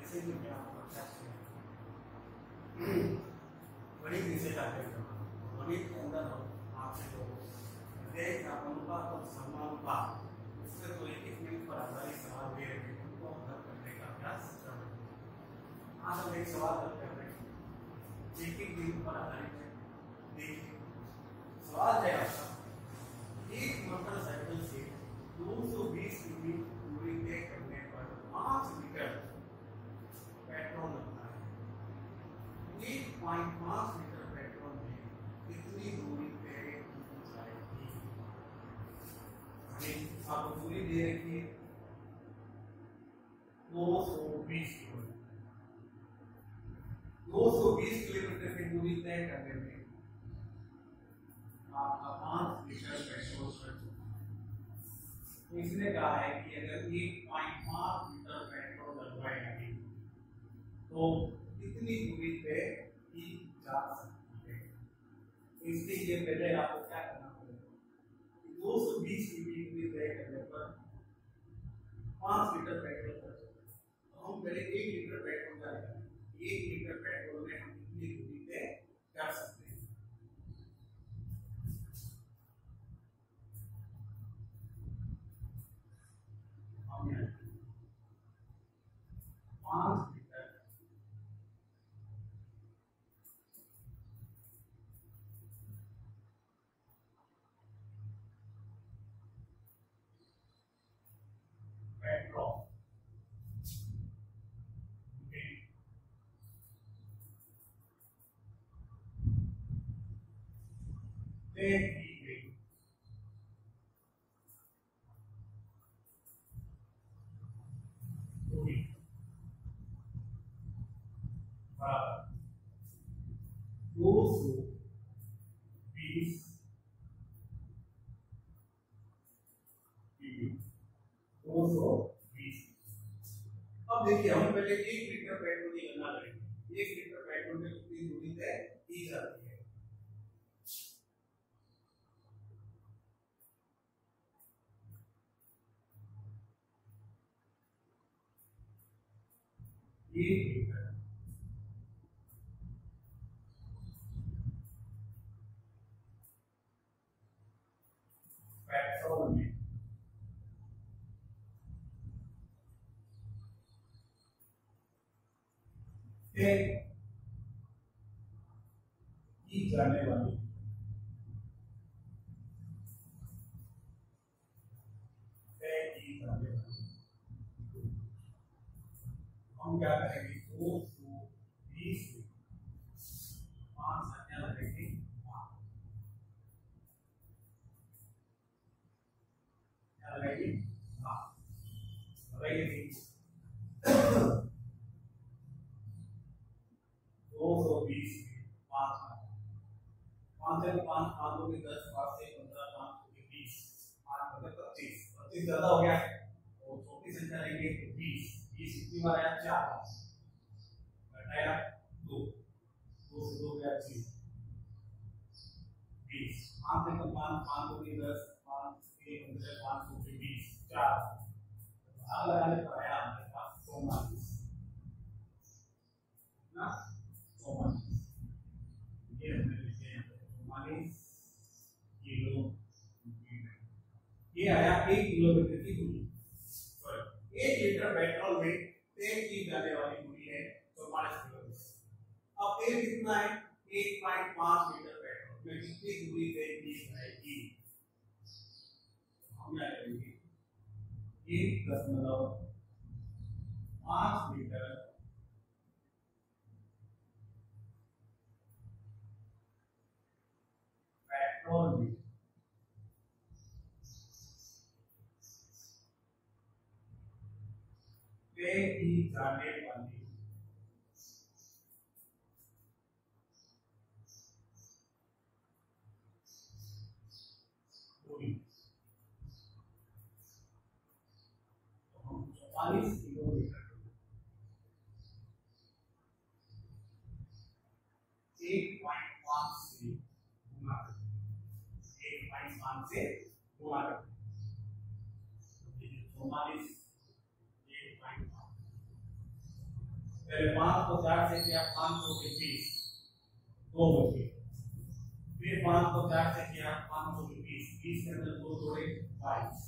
से भी क्या होता है गणित विषय का गणित के अंदर आपसे जो देख अनुपात और समानुपात उससे तो एक मिनट पर आधारित सवाल दे रहे हैं उनको हल करने का अभ्यास कर रहे हैं। आज हम एक सवाल हल कर रहे हैं एक बिंदु पर आधारित है। देखिए सवाल है आपका, एक मोटरसाइकिल से 220 किमी दूरी तय करने पर 5 लीटर पेट्रोल लगता है। 1.5 लीटर पेट्रोल में कितनी दूरी तय की जाएगी? आपको दूरी दे रखी है 220 किलोमीटर। 220 किलोमीटर की दूरी तय करने में आपका 5 लीटर पेट्रोल खर्च होता है। तो इसने कहा है कि अगर 1.5 लीटर पेट्रोल लगवाएंगे तो कितनी दूरी पे की जा सकती है। तो इसके लिए पहले आपको क्या करना पड़ेगा, 220 की दूरी तय करने पर 5 लीटर पेट्रोल खर्च होता है। तो हम पहले 1 लीटर पेट्रोल का निकालेंगे। 1 लीटर पेट्रोल में हम कितनी दूरी तय कर सकते हैं। हम यहाँ 5 लीटर पेट्रोल तय की गई दूरी बराबर 220 220। अब देखिए हम पहले 1 लीटर पेट्रोल की गणना करेंगे। 1 लीटर पेट्रोल में कितनी दूरी तय की जाती है। एक लीटर पेट्रोल में तय की जाने वाली हम क्या करेंगे 220 5 संख्या लगेगी क्या लगेगी 220 5 से 5 5 होगी 10 5 से 15 5 होगी 20 5 होगा 25 25 ज्यादा हो गया और छोटी संख्या लेंगे 20 20 कितनी बार आया 4 घटाया 2 2 से 2 गया 20 5 से 5 होगी 10 5 से 15 5 होगी 20 4 भाग लगाने पर आया हमारे पास 44 ना 44 ये हमने लिखे हैं 44 किलोमीटर। ये आया 1 किलोमीटर की दूरी। 1 लीटर पेट्रोल में तय की जाने वाली दूरी है 44 किलोमीटर। अब तेल कितना है 1.5 लीटर पेट्रोल में कितनी दूरी तय की जाएगी। हम क्या करेंगे 1.5 लीटर पेट्रोल में तय की जाने वाली दूरी तो हम 44 किलोमीटर 1.5 से गुणा करते 1.5 से गुणा करते 44 1.5 पहले 5 को 4 से किया 500 के 20 2 बचे, फिर 5 को 4 से किया 500 के 20 20 के अंदर 2 जोड़े 22,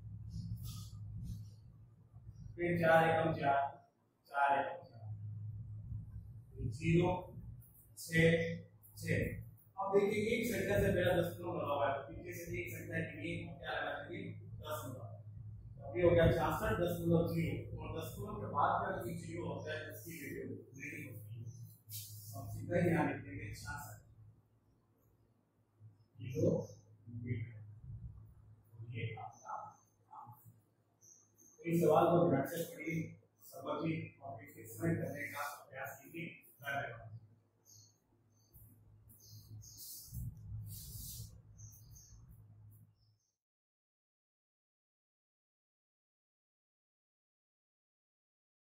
फिर 4 एकम 4 4 एकम 4 0 6 6। अब देखिए एक संख्या से पहला दशमलव लगा हुआ है, पीछे से एक संख्या के लिए क्या लगा देंगे 10 लगा। अब ये हो गया 66.0 और दशमलव के बाद में अगर 0 होता है तो इसकी वैल्यू नहीं होती है। हम सीधा ही यहां लिख देंगे 66 किलोमीटर। ये आपका इस सवाल को ध्यान से पढ़िए, समझिए और इसमें करने